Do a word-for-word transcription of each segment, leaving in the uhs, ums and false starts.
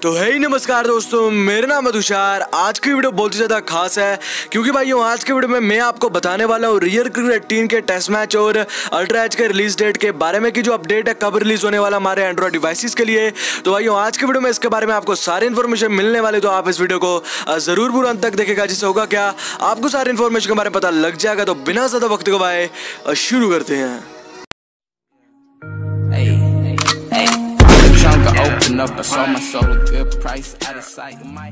तो है ही नमस्कार दोस्तों, मेरा नाम है तुषार। आज की वीडियो बहुत ही ज़्यादा खास है क्योंकि भाइयों आज की वीडियो में मैं आपको बताने वाला हूँ रियल क्रिकेट एटीन के टेस्ट मैच और अल्ट्रा एज के रिलीज डेट के बारे में कि जो अपडेट है कब रिलीज होने वाला हमारे एंड्रॉइड डिवाइसेस के लिए। तो भाइयों आज की वीडियो में इसके बारे में आपको सारी इन्फॉर्मेशन मिलने वाली, तो आप इस वीडियो को जरूर पूरा अंत तक देखेगा, जिससे होगा क्या आपको सारी इन्फॉर्मेशन के बारे में पता लग जाएगा। तो बिना ज़्यादा वक्त गवाए शुरू करते हैं। Open up, I saw my soul a good price out of sight. My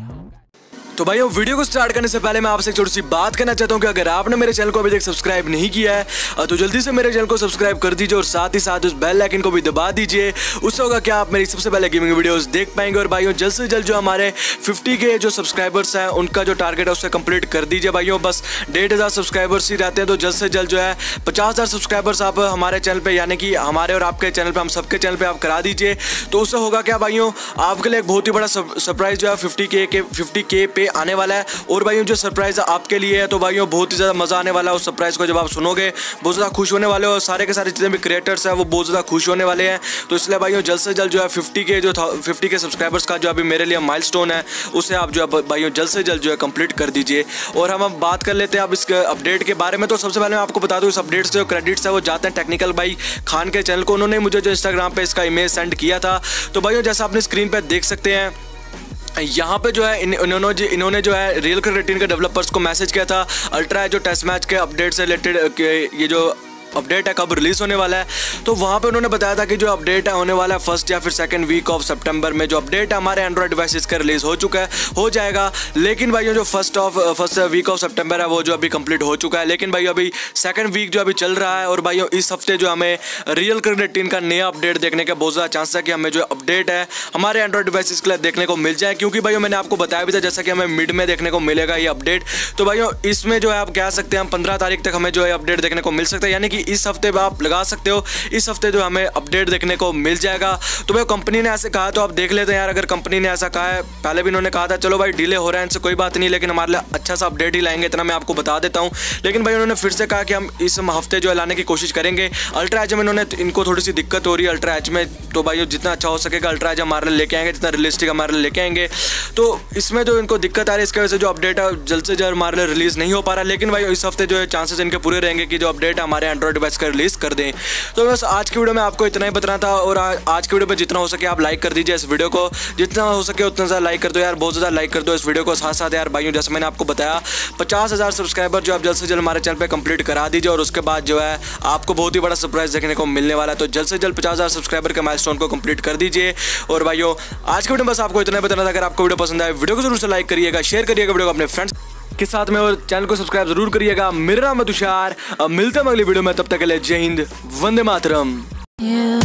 तो भाइयों वीडियो को स्टार्ट करने से पहले मैं आपसे एक छोटी सी बात करना चाहता हूं कि अगर आपने मेरे चैनल को अभी तक सब्सक्राइब नहीं किया है तो जल्दी से मेरे चैनल को सब्सक्राइब कर दीजिए और साथ ही साथ उस बेल आइकन को भी दबा दीजिए। उससे होगा क्या आप मेरी सबसे पहले गेमिंग वीडियोस देख पाएंगे। और भाइयों जल्द से जल्द जो हमारे फिफ्टी के जो सब्सक्राइबर्स हैं उनका जो टारगेट है उससे कंप्लीट कर दीजिए। भाइयों बस डेढ़ हज़ार सब्सक्राइबर्स ही रहते हैं, तो जल्द से जल्द जो है पचास हज़ार सब्सक्राइबर्स आप हमारे चैनल पर, यानी कि हमारे और आपके चैनल पर, हम सबके चैनल पर आप करा दीजिए। तो उससे होगा क्या भाइयों, आपके लिए एक बहुत ही बड़ा सरप्राइज जो है फिफ्टी के के फिफ्टी के पे आने वाला है। और भाइयों जो सरप्राइज आपके लिए है तो भाइयों बहुत ही ज़्यादा मज़ा आने वाला है। उस सरप्राइज को जब आप सुनोगे बहुत ज़्यादा खुश होने वाले हो, और सारे के सारे जितने भी क्रिएटर्स हैं वो बहुत ज़्यादा खुश होने वाले हैं। तो इसलिए भाइयों जल्द से जल्द जो है फिफ्टी के जो फिफ्टी के सब्सक्राइबर्स का जो अभी मेरे लिए माइलस्टोन है उसे आप जो है भाइयों जल्द से जल्द जो है कंप्लीट कर दीजिए। और हम अब बात कर लेते हैं अब इस अपडेट के बारे में। तो सबसे पहले मैं आपको बता दूँ इस अपडेट्स के जो क्रेडिट्स है वो जाते हैं टेक्निकल भाई खान के चैनल को। उन्होंने मुझे जो इंस्टाग्राम पर इसका इमेज सेंड किया था। तो भाइयों जैसा आपने स्क्रीन पर देख सकते हैं यहाँ पे जो है इन, इन्होंने इन्होंने जो है रियल क्रिकेट एटीन के डेवलपर्स को मैसेज किया था अल्ट्रा जो टेस्ट मैच के अपडेट से रिलेटेड ये जो अपडेट है कब रिलीज होने वाला है। तो वहाँ पे उन्होंने बताया था कि जो अपडेट है होने वाला है फर्स्ट या फिर सेकंड वीक ऑफ सितंबर में। जो अपडेट है हमारे एंड्रॉइड डिवाइसेस का रिलीज हो चुका है, हो जाएगा। लेकिन भाइयों जो first of first week of सितंबर है वो जो अभी कंप्लीट हो चुका है। लेकिन भाइयों अभी सेकंड वीक जो अभी चल रहा है। और भाइयों इस हफ्ते जो हमें रियल क्रिकेट एटीन का नया अपडेट देखने का बहुत ज़्यादा चांस है कि हमें जो अपडेट है हमारे एंड्रॉइड डिवाइसेस के लिए देखने को मिल जाए। क्योंकि भाइयों मैंने आपको बताया भी था जैसा कि हमें मिड में देखने को मिलेगा ये अपडेट। तो भाइयों इसमें जो है आप कह सकते हैं हम पंद्रह तारीख तक हमें जो है अपडेट देखने को मिल सकता है, यानी कि इस हफ्ते आप लगा सकते हो इस हफ्ते जो हमें अपडेट देखने को मिल जाएगा। तो भाई कंपनी ने ऐसे कहा तो आप देख लेते हैं यार, अगर कंपनी ने ऐसा कहा है, पहले भी इन्होंने कहा था चलो भाई डिले हो रहा है इनसे कोई बात नहीं, लेकिन हमारे लिए अच्छा सा अपडेट ही लाएंगे, इतना मैं आपको बता देता हूं। लेकिन भाई उन्होंने फिर से कहा कि हम इस हफ्ते जो है लाने की कोशिश करेंगे। अल्ट्रा एज में इन्होंने इनको थोड़ी सी दिक्कत हो रही है अल्ट्रा एज में, तो भाई जितना अच्छा हो सकेगा अल्ट्रा एज हमारे लिए लेके आएंगे, जितना रियलिस्टिक हमारे लिए लेके आएंगे। तो इसमें जो इनको दिक्कत आ रही है इसकी वजह से जो अपडेट है जल्द से जल्द हमारे लिए रिलीज नहीं हो पा रहा। लेकिन भाई इस हफ्ते जो है चांसेस इनके पूरे रहेंगे कि जो अपडेट हमारे एंड्रॉइड डिवाइस का रिलीज कर दें। तो बस आज की वीडियो में आपको इतना ही बताना था। और आज की वीडियो पे जितना हो सके आप लाइक कर दीजिए इस वीडियो को, जितना हो सके उतना ज़्यादा लाइक कर दो यार, बहुत ज़्यादा लाइक कर दो इस वीडियो को। साथ साथ यार भाइयों जैसे मैंने आपको बताया पचास हज़ार सब्सक्राइबर जो आप जल्द से जल्द हमारे चैनल पे कंप्लीट करा दीजिए। और उसके बाद जो है आपको बहुत ही बड़ा सरप्राइज देखने को मिलने वाला है। तो जल्द से जल्द पचास हज़ार सब्सक्राइबर के माइलस्टोन को कंप्लीट कर दीजिए। और भाइयों आज की वीडियो बस आपको इतना ही बताना था। अगर आपको वीडियो पसंद आए वीडियो को जरूर से लाइक करिएगा, शेयर करिएगा वीडियो को अपने फ्रेंड्स के साथ में, और चैनल को सब्सक्राइब जरूर करिएगा। मेरा नाम है तुषार, अब मिलते हैं अगली वीडियो में, तब तक के लिए जय हिंद, वंदे मातरम।